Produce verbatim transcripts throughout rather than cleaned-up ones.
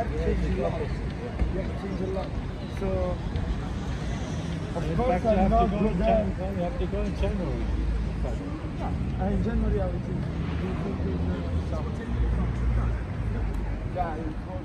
changed a lot. Yeah, changed a lot. So, of In course, fact, you I'm have, not to go good in there. Jan- you have to go in January. Yeah, in January I will see. We will do the summer. Yeah, it's all-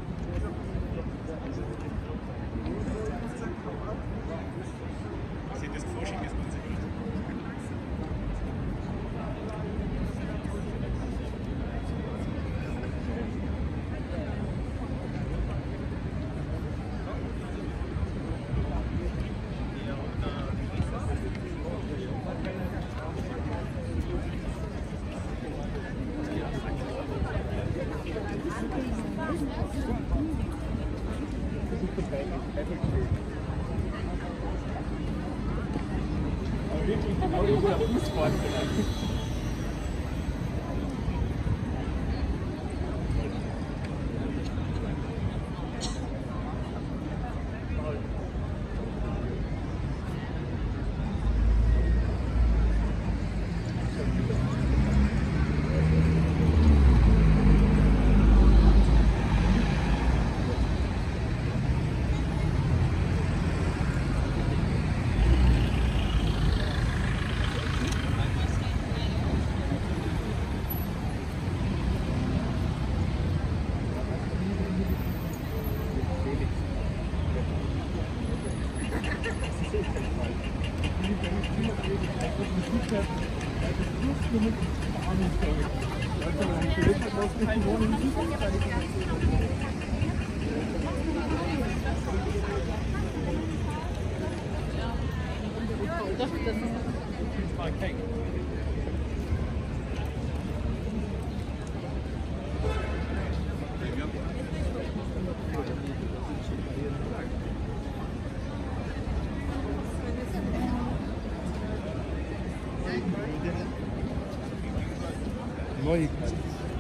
Neuigkeiten.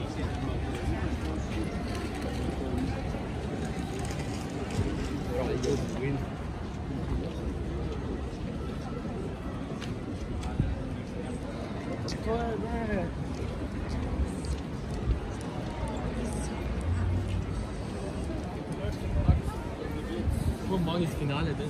Oh, morgen ist Finale, ne?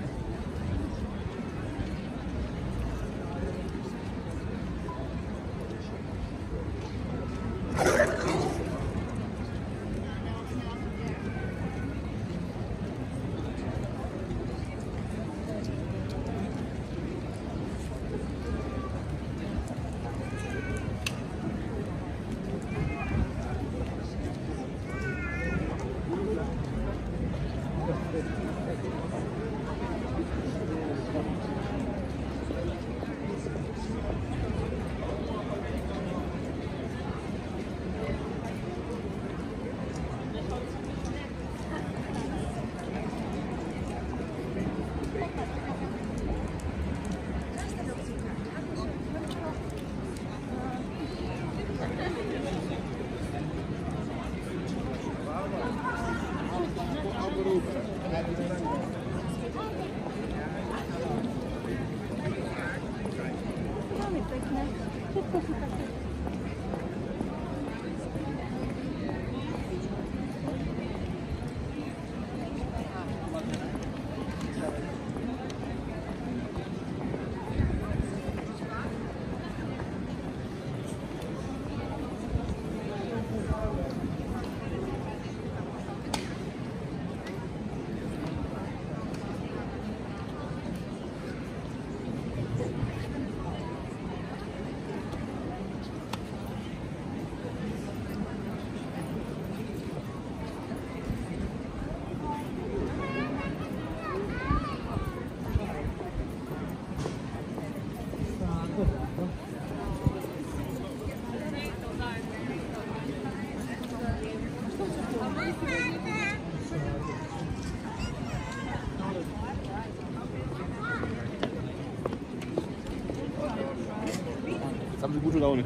Jetzt haben sie gute Laune.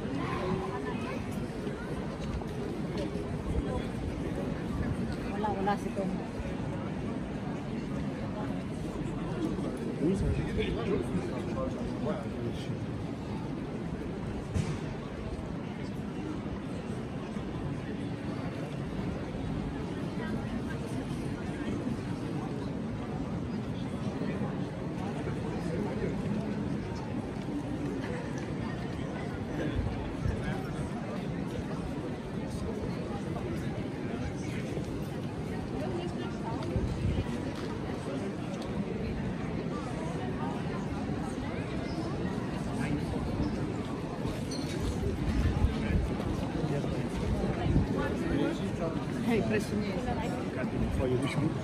Wala, wala si Tom. impressionista. Catti un foglio di sciù.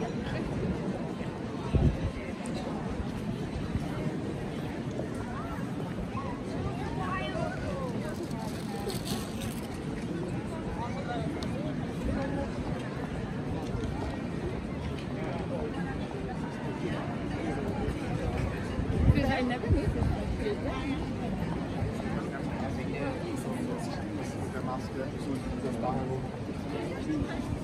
Because I never knew this. Der Maske, so das da.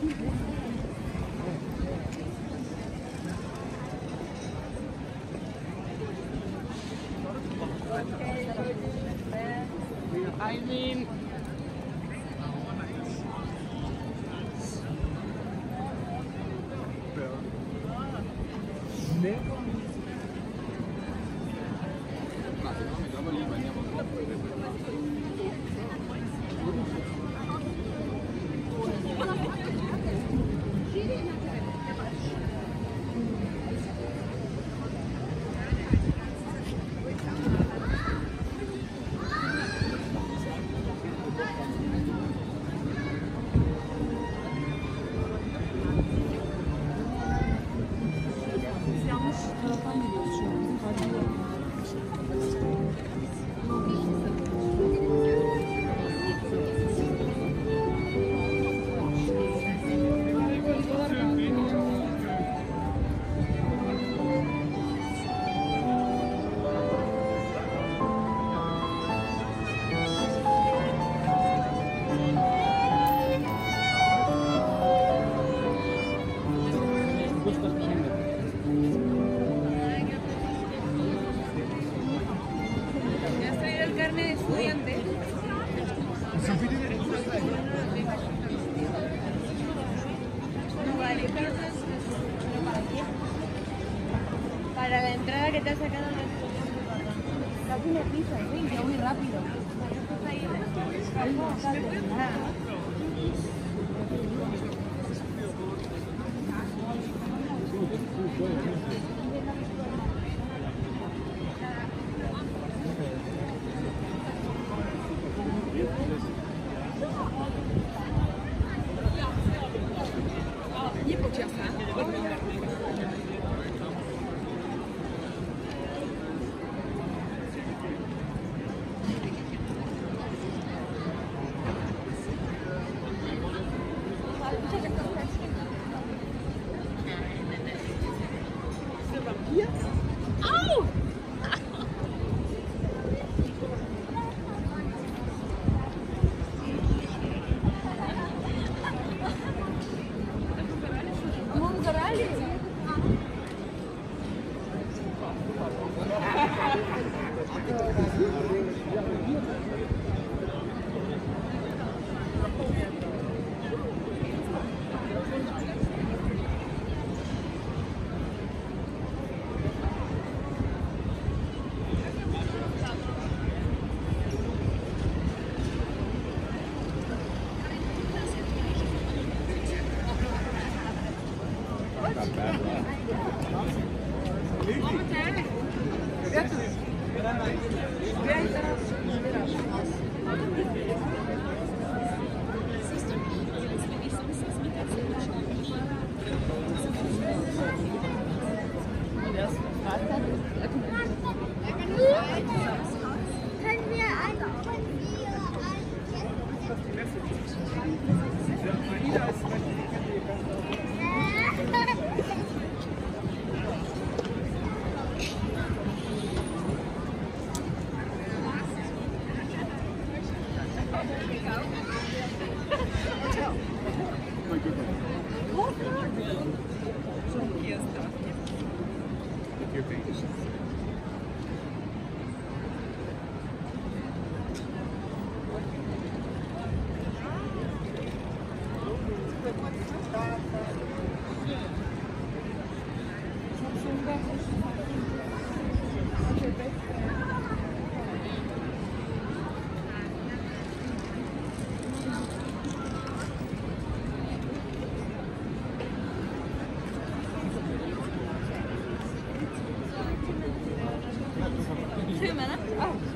I mean, ¿Me has traído el carnet de estudiante? No vale, pero ¿para qué? Para la entrada que te ha sacado la casi me pisa, ¿sí? Ya muy rápido. Calma, calma. Nie pociasa. Au! Монголи. Können wir ein, können wir Your face. Filma, né?